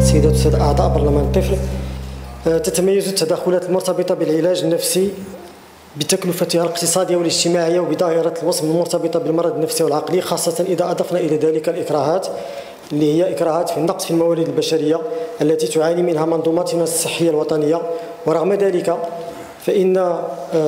السيدات والسادة أعضاء برلمان الطفل. تتميز التدخلات المرتبطة بالعلاج النفسي بتكلفتها الاقتصادية والاجتماعية وبظاهرة الوصم المرتبطة بالمرض النفسي والعقلي، خاصة إذا أضفنا إلى ذلك الإكراهات اللي هي إكراهات في النقص في الموارد البشرية التي تعاني منها منظومتنا الصحية الوطنية. ورغم ذلك فإن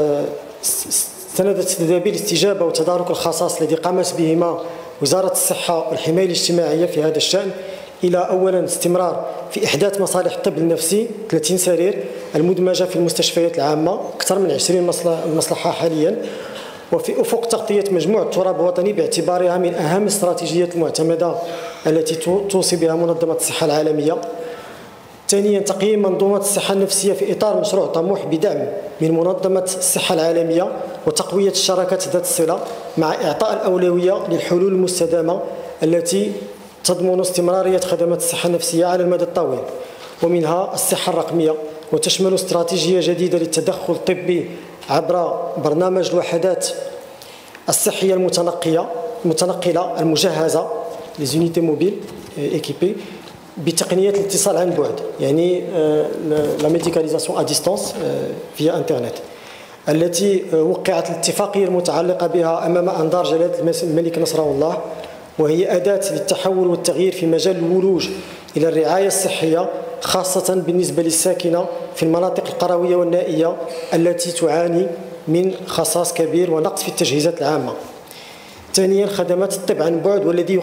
استندت تدابير الاستجابة وتدارك الخصاص الذي قامت بهما وزارة الصحة والحماية الاجتماعية في هذا الشأن إلى أولا استمرار في إحداث مصالح الطب النفسي 30 سرير المدمجة في المستشفيات العامة، أكثر من 20 مصلحة حاليا، وفي أفق تغطية مجموع التراب الوطني باعتبارها من أهم الاستراتيجيات المعتمدة التي توصي بها منظمة الصحة العالمية. ثانيا تقييم منظومة الصحة النفسية في إطار مشروع طموح بدعم من منظمة الصحة العالمية وتقوية الشراكات ذات الصلة مع إعطاء الأولوية للحلول المستدامة التي تضمن استمرارية خدمات الصحة النفسية على المدى الطويل، ومنها الصحة الرقمية، وتشمل استراتيجية جديدة للتدخل الطبي عبر برنامج الوحدات الصحية المتنقلة المجهزة les unités mobiles équipées بتقنية الاتصال عن بعد، يعني la médicalisation à distance via internet، التي وقعت الاتفاقية المتعلقة بها أمام أنظار جلالة الملك نصره الله، وهي أداة للتحول والتغيير في مجال الولوج إلى الرعاية الصحية، خاصة بالنسبة للساكنة في المناطق القروية والنائية التي تعاني من خصاص كبير ونقص في التجهيزات العامة. ثانيا خدمات الطب عن بعد، والذي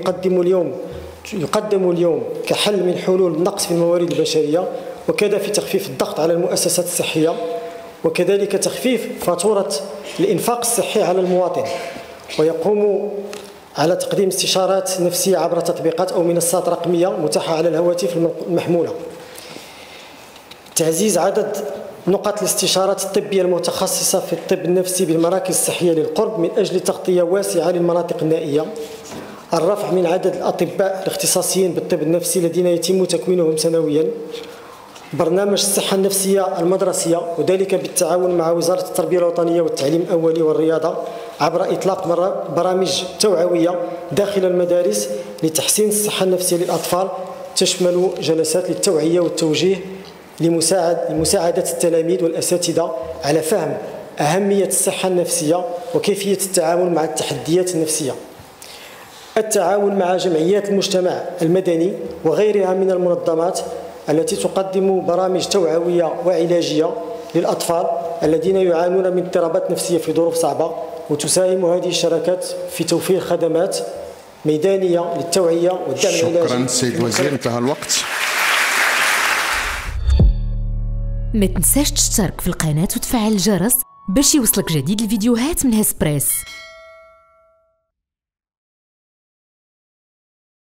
يقدم اليوم كحل من حلول النقص في الموارد البشرية، وكذا في تخفيف الضغط على المؤسسات الصحية، وكذلك تخفيف فاتورة الإنفاق الصحي على المواطن، ويقوم على تقديم استشارات نفسية عبر تطبيقات أو منصات رقمية متاحة على الهواتف المحمولة. تعزيز عدد نقط الاستشارات الطبية المتخصصة في الطب النفسي بالمراكز الصحية للقرب من أجل تغطية واسعة للمناطق النائية. الرفع من عدد الأطباء الاختصاصيين بالطب النفسي الذين يتم تكوينهم سنويا. برنامج الصحة النفسية المدرسية، وذلك بالتعاون مع وزارة التربية الوطنية والتعليم الأولي والرياضة عبر إطلاق برامج توعوية داخل المدارس لتحسين الصحة النفسية للأطفال، تشمل جلسات للتوعية والتوجيه لمساعدة التلاميذ والأساتذة على فهم أهمية الصحة النفسية وكيفية التعامل مع التحديات النفسية. التعاون مع جمعيات المجتمع المدني وغيرها من المنظمات التي تقدم برامج توعوية وعلاجية للأطفال الذين يعانون من اضطرابات نفسية في ظروف صعبة، وتساهم هذه الشراكات في توفير خدمات ميدانية للتوعية والدعم العلاجي. شكرا سيد الوزير، انتهى الوقت. ما تنساش تشترك في القناة وتفعل الجرس باش يوصلك جديد الفيديوهات من هسبريس.